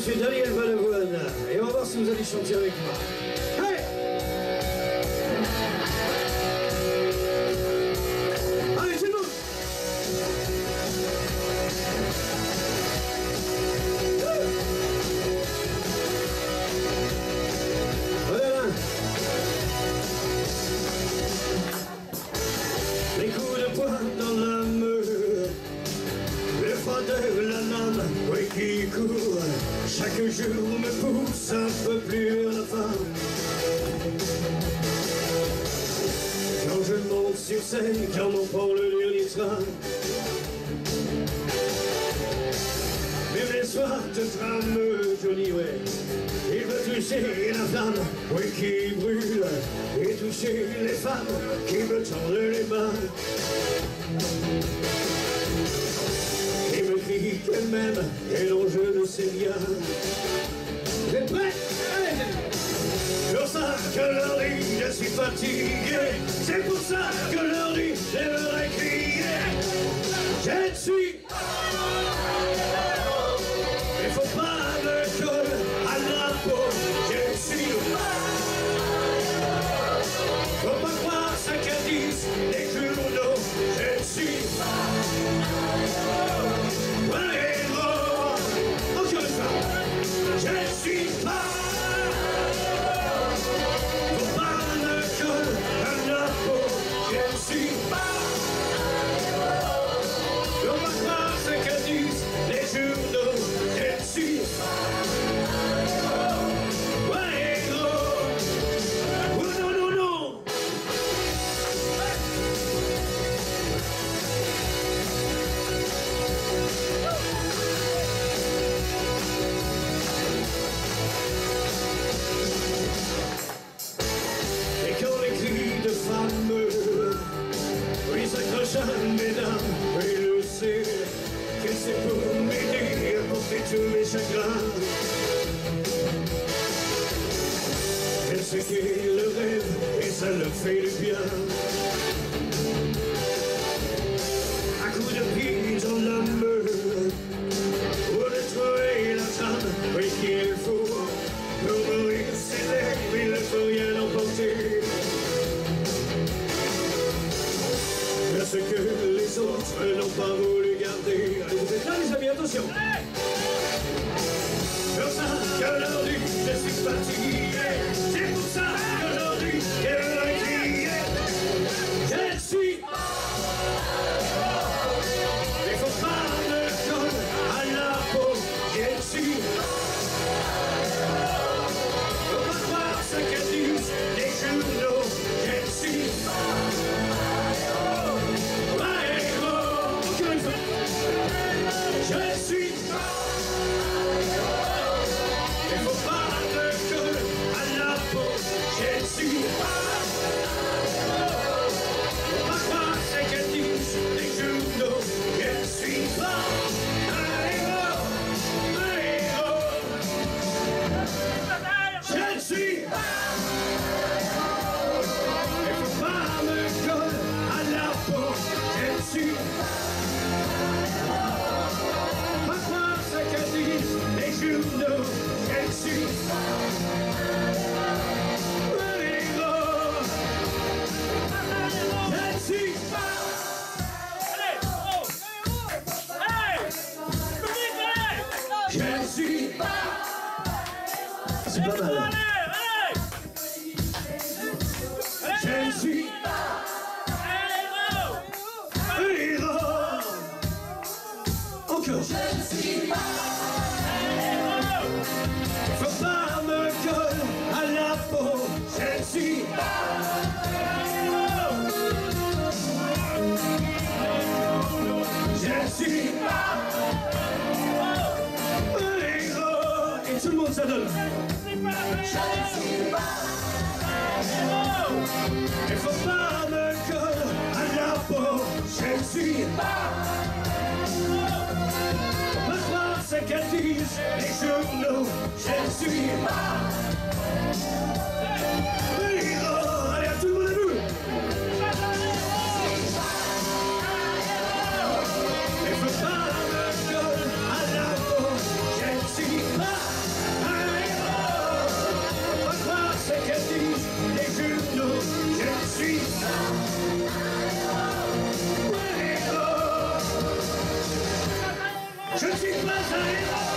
monsieur Daniel Balavoine. Et on va voir si vous allez chanter avec moi. Hey! Allez, c'est bon! Voilà. Les coups de poing dans la meule, le fardeau, la lame, oui qui court, chaque jour me pousse un peu plus à la fin. Quand je monte sur scène, quand on prend le dernier train, même les soirs de trame, Johnny Way, il veut toucher la flamme, oui qui brûle, et toucher les femmes qui me tendent les mains. Et me crie qu'elle m'aime, et dont je ne sais rien. Vous êtes prêts? C'est pour ça que leur dit, je suis fatigué. C'est pour ça que leur dit, j'aimerais crier. Je suis. Il faut pas me coller à la peau. Je suis. Faut pas croire ce que disent les journaux. Je suis. Je suis pas. Faut pas me coller à la peau. Je suis pas. Faut pas croire ce que disent les journaux. Je suis ouais, gros. Oh non, non, non. Et quand les cris de femmes, oui, s'accrochent à mesdames, oui, je sais que c'est pour m'aider à porter tous mes chagrins. Elle sait qu'elle le rêve et ça leur fait du bien. Un coup de pied dans la meule, pour trouver la trame, oui, qu'il faut. Pour mourir, c'est l'air, il ne faut rien emporter. Parce que les autres n'ont pas voulu garder. Allez, vous êtes là, les amis, attention! C'est pour ça qu'aujourd'hui, je suis fatigué. C'est pour ça qu'aujourd'hui, j'aimerais crier. Je suis. Il faut pas me coller à la peau. Je suis. Faut pas croire ce que disent les journaux. Je suis. Ouais, gros. Encore une fois. Je suis. Il faut pas me coller à la peau. Je suis. Faut pas croire ce que disent les journaux. Je suis pas un héros. Un héros. Je suis. Il faut pas me coller à la peau. Je suis. Pas croire ce que disent les journaux. Je suis. Un héros. Je suis. Je suis. C'est pas mal. Je suis. Un héros. Encore. Faut pas me coller à la peau. Je suis. Je suis. Un héros. Et tout le monde s'adonne. Il faut pas me coller à la peau. Je suis. Faut pas croire ce que disent les journaux. Je suis. Un héros. Allez, à tout le monde à nous. Il faut pas me coller à la peau. Je suis. Je ne suis pas un héros.